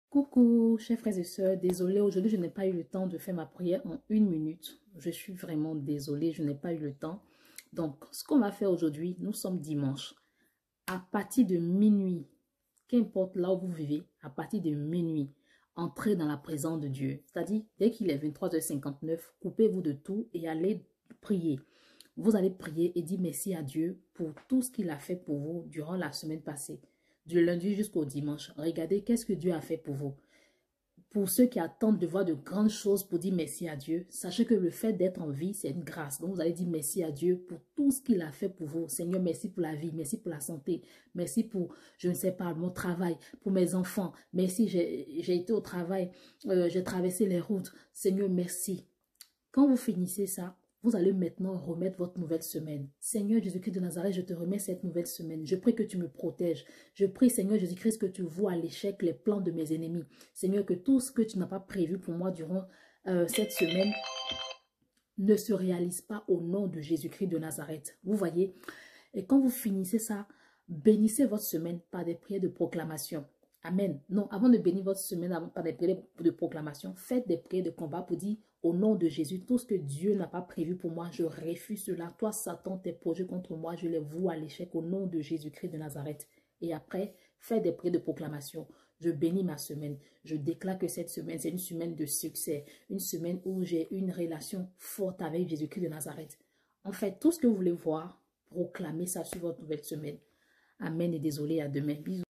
Coucou, chers frères et sœurs, désolée, aujourd'hui je n'ai pas eu le temps de faire ma prière en 1 minute. Je suis vraiment désolée, je n'ai pas eu le temps. Donc, ce qu'on va faire aujourd'hui, nous sommes dimanche. À partir de minuit, qu'importe là où vous vivez, à partir de minuit, entrez dans la présence de Dieu. C'est-à-dire, dès qu'il est 23h59, coupez-vous de tout et allez prier. Vous allez prier et dire merci à Dieu pour tout ce qu'il a fait pour vous durant la semaine passée. Du lundi jusqu'au dimanche. Regardez qu'est-ce que Dieu a fait pour vous. Pour ceux qui attendent de voir de grandes choses pour dire merci à Dieu, sachez que le fait d'être en vie, c'est une grâce. Donc, vous allez dire merci à Dieu pour tout ce qu'il a fait pour vous. Seigneur, merci pour la vie, merci pour la santé, merci pour, je ne sais pas, mon travail, pour mes enfants. Merci, j'ai été au travail, j'ai traversé les routes. Seigneur, merci. Quand vous finissez ça, vous allez maintenant remettre votre nouvelle semaine. Seigneur Jésus-Christ de Nazareth, je te remets cette nouvelle semaine. Je prie que tu me protèges. Je prie, Seigneur Jésus-Christ, que tu vois à l'échec les plans de mes ennemis. Seigneur, que tout ce que tu n'as pas prévu pour moi durant cette semaine ne se réalise pas au nom de Jésus-Christ de Nazareth. Vous voyez? Et quand vous finissez ça, bénissez votre semaine par des prières de proclamation. Amen. Non, avant de bénir votre semaine par des prières de proclamation, faites des prières de combat pour dire au nom de Jésus, tout ce que Dieu n'a pas prévu pour moi, je refuse cela. Toi, Satan, tes projets contre moi, je les voue à l'échec au nom de Jésus-Christ de Nazareth. Et après, faites des prières de proclamation. Je bénis ma semaine. Je déclare que cette semaine, c'est une semaine de succès. Une semaine où j'ai une relation forte avec Jésus-Christ de Nazareth. En fait, tout ce que vous voulez voir, proclamez ça sur votre nouvelle semaine. Amen et désolé, à demain. Bisous.